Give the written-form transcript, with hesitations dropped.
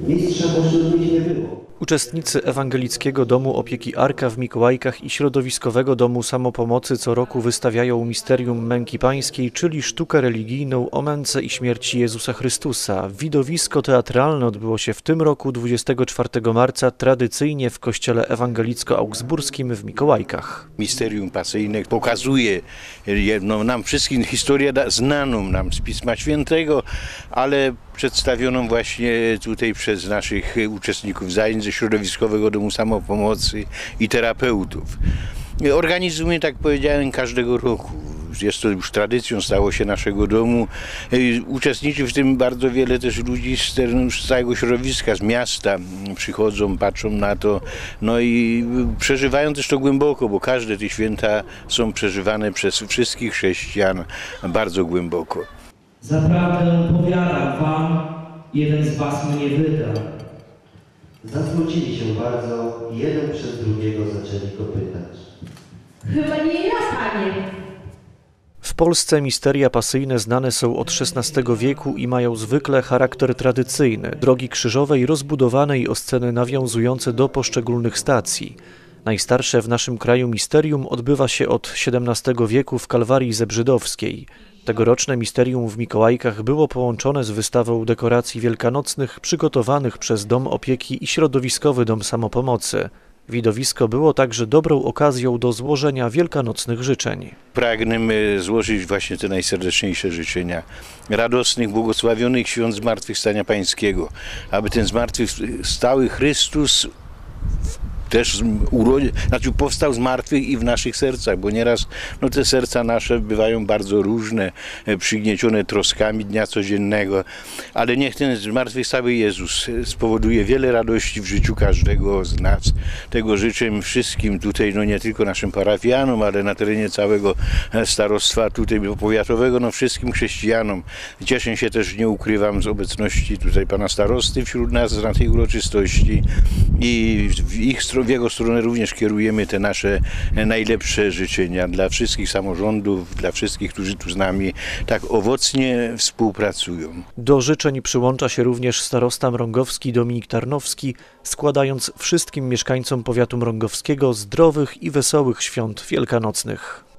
Mistrza pośród nich nie było. Uczestnicy Ewangelickiego Domu Opieki Arka w Mikołajkach i Środowiskowego Domu Samopomocy co roku wystawiają Misterium Męki Pańskiej, czyli sztukę religijną o męce i śmierci Jezusa Chrystusa. Widowisko teatralne odbyło się w tym roku 24 marca tradycyjnie w kościele ewangelicko-augsburskim w Mikołajkach. Misterium pasyjne pokazuje nam wszystkim historię znaną nam z Pisma Świętego, ale przedstawioną właśnie tutaj przez naszych uczestników zajęć ze Środowiskowego Domu Samopomocy i terapeutów. Organizujemy, tak powiedziałem, każdego roku. Jest to już tradycją, stało się naszego domu. Uczestniczy w tym bardzo wiele też ludzi z całego środowiska, z miasta. Przychodzą, patrzą na to, no i przeżywają też to głęboko, bo każde te święta są przeżywane przez wszystkich chrześcijan bardzo głęboko. Zaprawdę powiadam wam, jeden z was mnie wyda. Zasmucili się bardzo i jeden przez drugiego zaczęli go pytać. Chyba nie ja, Panie. W Polsce misteria pasyjne znane są od XVI wieku i mają zwykle charakter tradycyjny, drogi krzyżowej rozbudowanej o sceny nawiązujące do poszczególnych stacji. Najstarsze w naszym kraju misterium odbywa się od XVII wieku w Kalwarii Zebrzydowskiej. Tegoroczne misterium w Mikołajkach było połączone z wystawą dekoracji wielkanocnych przygotowanych przez Dom Opieki i Środowiskowy Dom Samopomocy. Widowisko było także dobrą okazją do złożenia wielkanocnych życzeń. Pragnę złożyć właśnie te najserdeczniejsze życzenia radosnych, błogosławionych świąt Zmartwychwstania Pańskiego, aby ten zmartwychwstały Chrystus też powstał z martwych i w naszych sercach, bo nieraz te serca nasze bywają bardzo różne, przygniecione troskami dnia codziennego, ale niech ten zmartwychwstały Jezus spowoduje wiele radości w życiu każdego z nas. Tego życzę wszystkim tutaj, nie tylko naszym parafianom, ale na terenie całego starostwa tutaj powiatowego, wszystkim chrześcijanom. Cieszę się też, nie ukrywam, z obecności tutaj pana starosty wśród nas na tej uroczystości i w jego stronę również kierujemy te nasze najlepsze życzenia dla wszystkich samorządów, dla wszystkich, którzy tu z nami tak owocnie współpracują. Do życzeń przyłącza się również starosta mrągowski Dominik Tarnowski, składając wszystkim mieszkańcom powiatu mrągowskiego zdrowych i wesołych świąt wielkanocnych.